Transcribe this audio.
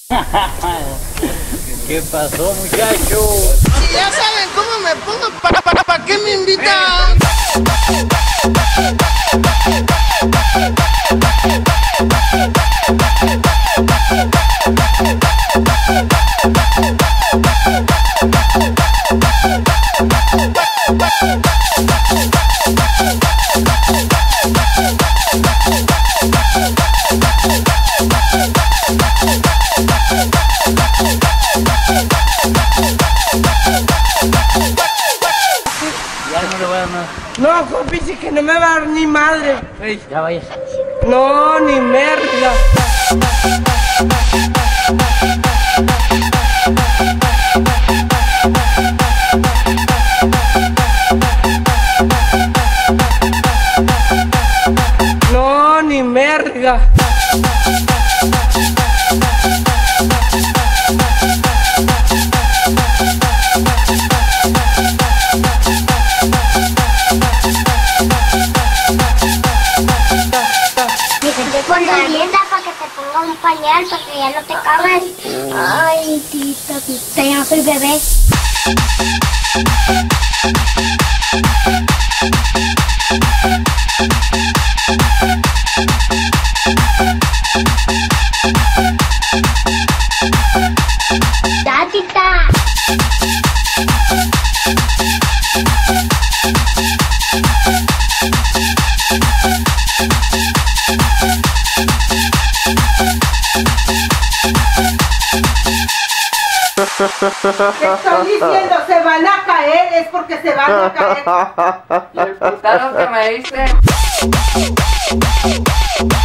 ¿Qué pasó, muchacho? Si ya saben cómo me pongo, ¿para qué me invitan? Ya no le voy a dar nada. No, compiche, que no me va a dar ni madre. Ey, ya vayas. No, ni merda. No, ni merga. Con merienda para que te ponga un pañal, para que ya no te cagues. Ay, tita, ya no soy bebé. Ya, tita. Te estoy diciendo, se van a caer, es porque se van a caer. El putazo que me diste.